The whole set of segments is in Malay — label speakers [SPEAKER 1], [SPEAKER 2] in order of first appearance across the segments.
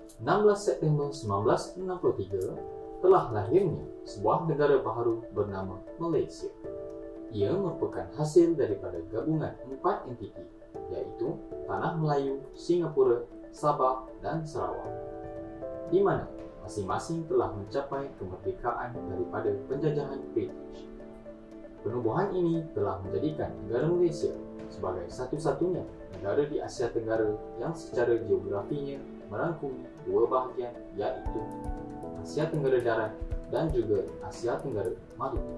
[SPEAKER 1] 16 September 1963 telah lahirnya sebuah negara baharu bernama Malaysia. Ia merupakan hasil daripada gabungan 4 entiti, iaitu Tanah Melayu, Singapura, Sabah dan Sarawak, di mana masing-masing telah mencapai kemerdekaan daripada penjajahan British. Penubuhan ini telah menjadikan negara Malaysia sebagai satu-satunya negara di Asia Tenggara yang secara geografinya merangkumi 2 bahagian, iaitu Asia Tenggara Darat dan juga Asia Tenggara Maritim.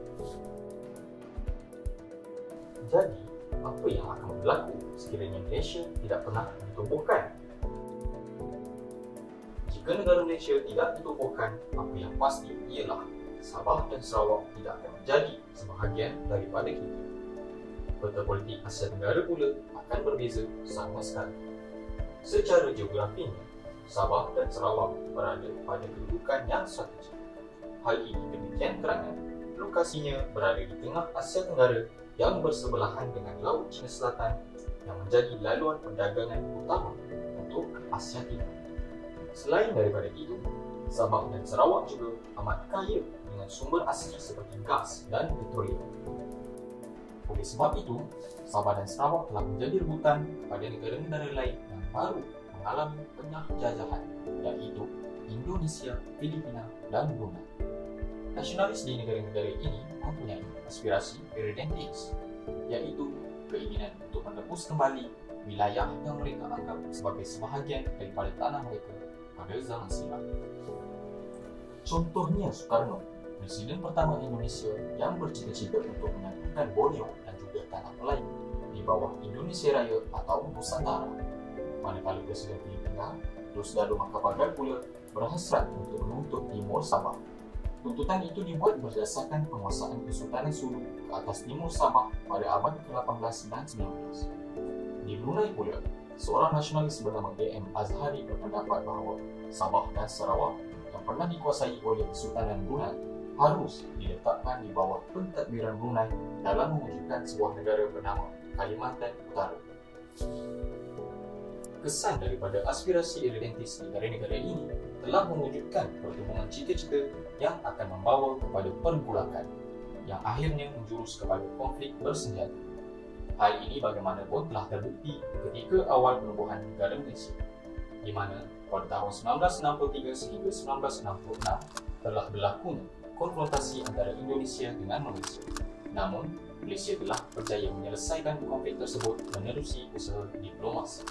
[SPEAKER 1] Jadi, apa yang akan berlaku sekiranya Malaysia tidak pernah ditubuhkan? Jika negara Malaysia tidak ditubuhkan, apa yang pasti ialah Sabah dan Sarawak tidak akan menjadi sebahagian daripada kita. Peta politik Asia Tenggara pula akan berbeza sama sekali. Secara geografinya, Sabah dan Sarawak berada pada kedudukan yang strategik. Hal ini demikian kerana lokasinya berada di tengah Asia Tenggara yang bersebelahan dengan Laut Cina Selatan yang menjadi laluan perdagangan utama untuk Asia Timur. Selain daripada itu, Sabah dan Sarawak juga amat kaya dengan sumber asli seperti gas dan petroleum. Oleh sebab itu, Sabah dan Sarawak telah menjadi rebutan kepada negara-negara lain yang baru mengalami penjajahan, iaitu Indonesia, Filipina dan Brunei. Nasionalis di negara-negara ini mempunyai aspirasi irredentis, iaitu keinginan untuk menebus kembali wilayah yang mereka anggap sebagai sebahagian daripada tanah mereka pada zaman silam. Contohnya Soekarno, Presiden pertama Indonesia yang bercita-cita untuk menyatukan Borneo dan juga tanah Melayu di bawah Indonesia Raya atau Nusantara. Manakala Presiden Filipina, Diosdado Macapagal pula berhasrat untuk menuntut Timur Sabah. Tuntutan itu dibuat berdasarkan penguasaan Kesultanan Sulu ke atas Timur Sabah pada abad ke-18 dan 19. Di Brunei pula, seorang nasionalis bernama A.M. Azhari berpendapat bahawa Sabah dan Sarawak yang pernah dikuasai oleh Kesultanan Brunei harus diletakkan di bawah pentadbiran Brunei dalam mewujudkan sebuah negara bernama Kalimantan Utara. Kesan daripada aspirasi irredentis negara-negara ini telah mewujudkan pertumbuhan cita-cita yang akan membawa kepada pergulakan yang akhirnya menjurus kepada konflik bersenjata. Hal ini bagaimanapun telah terbukti ketika awal penubuhan negara Malaysia, di mana pada tahun 1963 sehingga 1966 telah berlakunya konfrontasi antara Indonesia dengan Malaysia. Namun, Malaysia telah berjaya menyelesaikan konflik tersebut menerusi usaha diplomasi.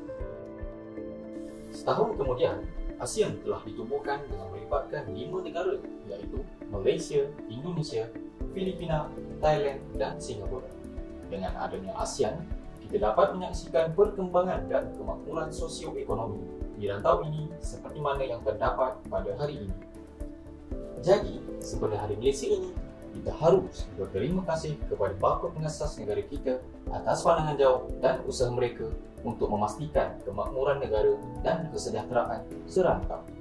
[SPEAKER 1] Setahun kemudian, ASEAN telah ditubuhkan dengan melibatkan 5 negara, iaitu Malaysia, Indonesia, Filipina, Thailand dan Singapura. Dengan adanya ASEAN, kita dapat menyaksikan perkembangan dan kemakmuran sosioekonomi di rantau ini seperti mana yang terdapat pada hari ini. Jadi, sepada hari Malaysia ini, kita harus berterima kasih kepada bapa pengasas negara kita atas pandangan jauh dan usaha mereka untuk memastikan kemakmuran negara dan kesejahteraan serantau.